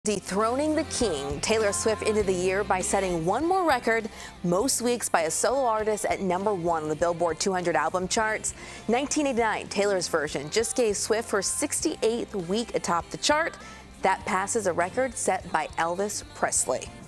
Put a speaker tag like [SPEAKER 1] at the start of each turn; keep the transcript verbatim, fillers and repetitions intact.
[SPEAKER 1] Dethroning the king, Taylor Swift ended the year by setting one more record, most weeks by a solo artist at number one on the Billboard two hundred album charts. nineteen eighty-nine, Taylor's version just gave Swift her sixty-eighth week atop the chart. That passes a record set by Elvis Presley.